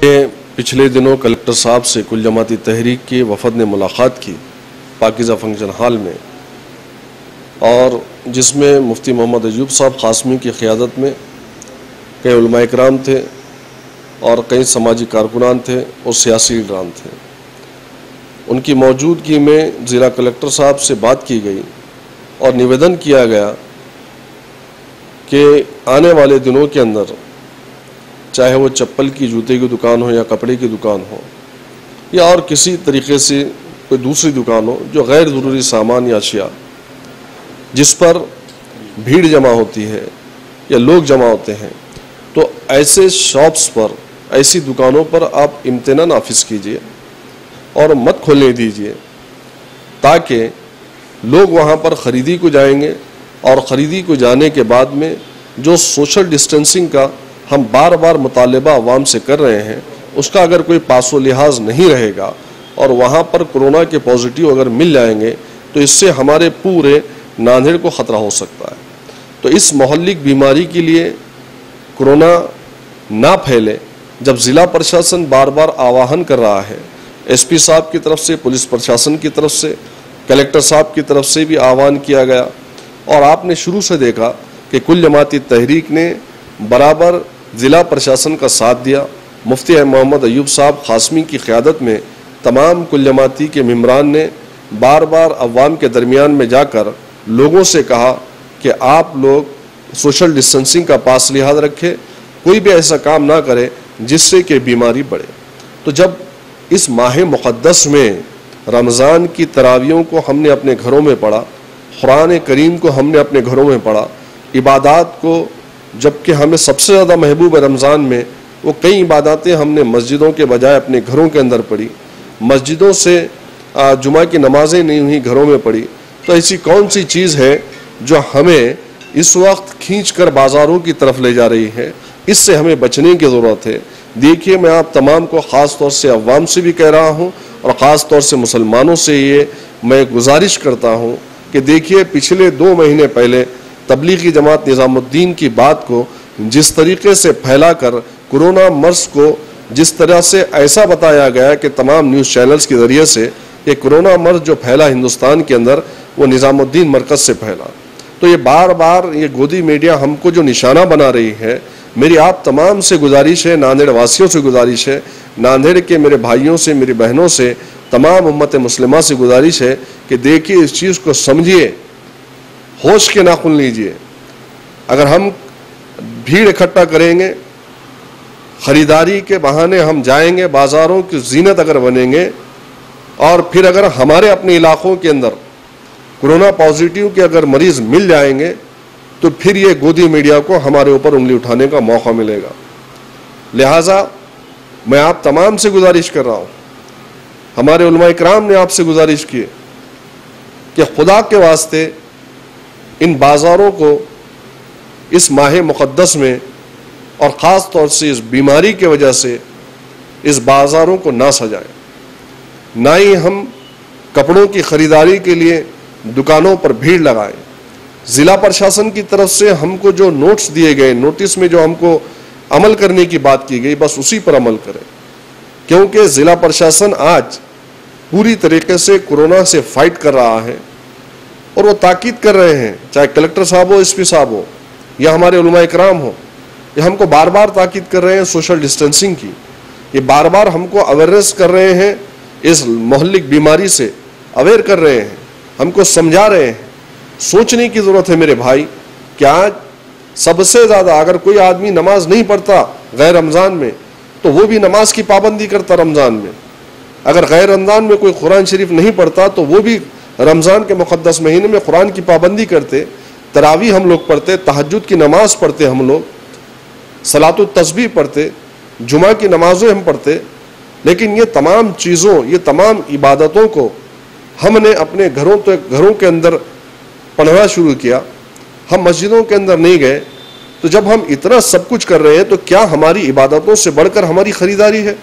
पिछले दिनों कलेक्टर साहब से कुल जमाती तहरीक की वफद ने मुलाकात की पाकीज़ा फंक्शन हॉल में, और जिसमें मुफ्ती मोहम्मद अयूब साहब क़ासमी की क़ियादत में कई उलमा इकराम थे और कई समाजी कारकुनान थे और सियासी लीडरान थे। उनकी मौजूदगी में ज़िला कलेक्टर साहब से बात की गई और निवेदन किया गया कि आने वाले दिनों के अंदर चाहे वो चप्पल की, जूते की दुकान हो या कपड़े की दुकान हो या और किसी तरीके से कोई दूसरी दुकान हो जो गैर ज़रूरी सामान या अशिया जिस पर भीड़ जमा होती है या लोग जमा होते हैं, तो ऐसे शॉप्स पर, ऐसी दुकानों पर आप इम्तिनान नाफिज कीजिए और मत खोलने दीजिए, ताकि लोग वहाँ पर ख़रीदी को जाएंगे और ख़रीदी को जाने के बाद में जो सोशल डिस्टेंसिंग का हम बार बार मुतालबा अवाम से कर रहे हैं उसका अगर कोई पासो लिहाज नहीं रहेगा और वहाँ पर कोरोना के पॉजिटिव अगर मिल जाएंगे तो इससे हमारे पूरे नांदेड़ को ख़तरा हो सकता है। तो इस मोहल्लिक बीमारी के लिए कोरोना ना फैले, जब ज़िला प्रशासन बार बार आह्वान कर रहा है, एसपी साहब की तरफ से, पुलिस प्रशासन की तरफ से, कलेक्टर साहब की तरफ से भी आह्वान किया गया, और आपने शुरू से देखा कि कुल जमाती तहरीक ने बराबर ज़िला प्रशासन का साथ दिया। मुफ्ती मोहम्मद अयूब साहब क़ासमी की क़ियादत में तमाम कुल जमाती के मेम्बरान ने बार बार अवाम के दरमियान में जाकर लोगों से कहा कि आप लोग सोशल डिस्टेंसिंग का पास लिहाज रखें, कोई भी ऐसा काम ना करे जिससे कि बीमारी बढ़े। तो जब इस माह मुक़द्दस में रमज़ान की तरावियों को हमने अपने घरों में पढ़ा, कुरान करीम को हमने अपने घरों में पढ़ा, इबादत को जबकि हमें सबसे ज़्यादा महबूब है रमज़ान में, वो कई इबादतें हमने मस्जिदों के बजाय अपने घरों के अंदर पढ़ी, मस्जिदों से जुमा की नमाजें नहीं हुई, घरों में पढ़ी। तो ऐसी कौन सी चीज़ है जो हमें इस वक्त खींच कर बाज़ारों की तरफ ले जा रही है? इससे हमें बचने की ज़रूरत है। देखिए, मैं आप तमाम को ख़ास तौर से अवाम से भी कह रहा हूँ और ख़ास तौर से मुसलमानों से ये मैं गुजारिश करता हूँ कि देखिए, पिछले 2 महीने पहले तबलीगी जमात निज़ामुद्दीन की बात को जिस तरीके से फैलाकर कोरोना मर्स को जिस तरह से ऐसा बताया गया कि तमाम न्यूज़ चैनल्स के ज़रिए से कि कोरोना मर्स जो फैला हिंदुस्तान के अंदर वो निज़ामुद्दीन मरकज़ से फैला, तो ये बार बार ये गोदी मीडिया हमको जो निशाना बना रही है। मेरी आप तमाम से गुजारिश है, नांदेड़ वासियों से गुजारिश है, नांदेड़ के मेरे भाइयों से, मेरी बहनों से, तमाम उम्मत मुस्लिमा से गुजारिश है कि देखिए, इस चीज़ को समझिए, होश के नाखून लीजिए। अगर हम भीड़ इकट्ठा करेंगे, ख़रीदारी के बहाने हम जाएंगे, बाज़ारों की जीनत अगर बनेंगे, और फिर अगर हमारे अपने इलाक़ों के अंदर कोरोना पॉजिटिव के अगर मरीज़ मिल जाएंगे तो फिर ये गोदी मीडिया को हमारे ऊपर उंगली उठाने का मौका मिलेगा। लिहाजा मैं आप तमाम से गुजारिश कर रहा हूँ, हमारे उलमा इकराम ने आपसे गुजारिश की कि खुदा के वास्ते इन बाज़ारों को इस माह मुक़द्दस में और ख़ास तौर से इस बीमारी की वजह से इस बाज़ारों को ना सजाएं, ना ही हम कपड़ों की ख़रीदारी के लिए दुकानों पर भीड़ लगाएं। ज़िला प्रशासन की तरफ से हमको जो नोट्स दिए गए, नोटिस में जो हमको अमल करने की बात की गई, बस उसी पर अमल करें, क्योंकि ज़िला प्रशासन आज पूरी तरीके से कोरोना से फाइट कर रहा है और वो ताकीद कर रहे हैं, चाहे कलेक्टर साहब हो, एसपी साहब हो या हमारे उलमा इकराम हो, ये हमको बार बार ताकीद कर रहे हैं सोशल डिस्टेंसिंग की। ये बार बार हमको अवेयरनेस कर रहे हैं, इस मोहल्लिक बीमारी से अवेयर कर रहे हैं, हमको समझा रहे हैं। सोचने की ज़रूरत है मेरे भाई कि आज सबसे ज़्यादा अगर कोई आदमी नमाज नहीं पढ़ता गैर रमज़ान में तो वो भी नमाज की पाबंदी करता रमज़ान में। अगर गैर रमज़ान में कोई कुरान शरीफ नहीं पढ़ता तो वो भी रमज़ान के मुक़द्दस महीने में कुरान की पाबंदी करते। तरावी हम लोग पढ़ते, तहज्जुद की नमाज़ पढ़ते, हम लोग सलातुत तस्बीह पढ़ते, जुमा की नमाज़ें हम पढ़ते, लेकिन ये तमाम चीज़ों, ये तमाम इबादतों को हमने अपने घरों के अंदर पढ़ना शुरू किया। हम मस्जिदों के अंदर नहीं गए। तो जब हम इतना सब कुछ कर रहे हैं तो क्या हमारी इबादतों से बढ़कर हमारी ख़रीदारी है?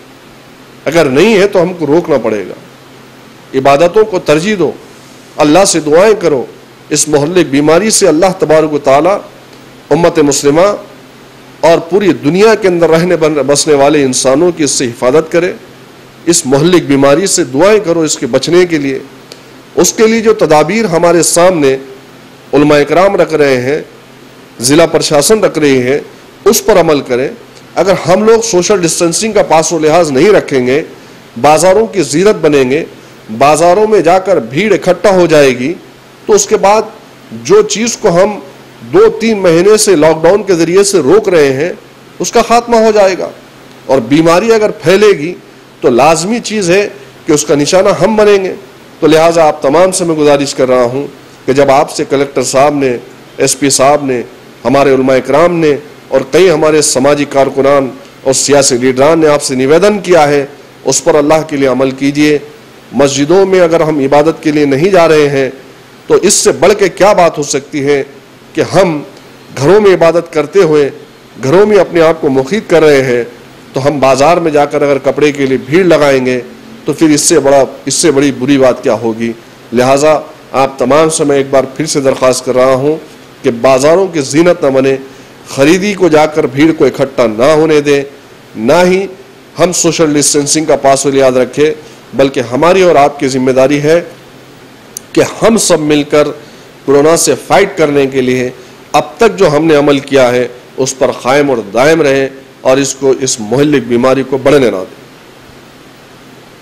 अगर नहीं है तो हमको रोकना पड़ेगा। इबादतों को तरजीह दो, अल्लाह से दुआएं करो। इस मोहल्ले बीमारी से अल्लाह तबारक व तआला उम्मत मुस्लिमा और पूरी दुनिया के अंदर रहने बसने वाले इंसानों की इससे हिफाजत करे। इस मोहल्लिक बीमारी से दुआएं करो इसके बचने के लिए। उसके लिए जो तदाबीर हमारे सामने उलमा इकराम रख रहे हैं, ज़िला प्रशासन रख रही है, उस पर अमल करें। अगर हम लोग सोशल डिस्टेंसिंग का पास व लिहाज नहीं रखेंगे, बाज़ारों की ज़ीनत बनेंगे, बाज़ारों में जाकर भीड़ इकट्ठा हो जाएगी, तो उसके बाद जो चीज़ को हम 2-3 महीने से लॉकडाउन के ज़रिए से रोक रहे हैं उसका खात्मा हो जाएगा। और बीमारी अगर फैलेगी तो लाजमी चीज़ है कि उसका निशाना हम बनेंगे। तो लिहाजा आप तमाम से मैं गुजारिश कर रहा हूँ कि जब आपसे कलेक्टर साहब ने, SP साहब ने, हमारे उलमा इकराम ने और कई हमारे समाजी कारकुनान और सियासी लीडरान ने आपसे निवेदन किया है, उस पर अल्लाह के लिए अमल कीजिए। मस्जिदों में अगर हम इबादत के लिए नहीं जा रहे हैं तो इससे बढ़ के क्या बात हो सकती है कि हम घरों में इबादत करते हुए घरों में अपने आप को मुखीत कर रहे हैं, तो हम बाज़ार में जाकर अगर कपड़े के लिए भीड़ लगाएंगे तो फिर इससे बड़ी बुरी बात क्या होगी। लिहाजा आप तमाम से मैं एक बार फिर से दरख्वास्त कर रहा हूँ कि बाज़ारों की ज़ीनत न बने, ख़रीदी को जाकर भीड़ को इकट्ठा ना होने दें, ना ही हम सोशल डिस्टेंसिंग का पासवर्ड याद रखें, बल्कि हमारी और आपकी जिम्मेदारी है कि हम सब मिलकर कोरोना से फाइट करने के लिए अब तक जो हमने अमल किया है उस पर कायम और दायम रहें और इस मोहल्लिक बीमारी को बढ़ने ना दें।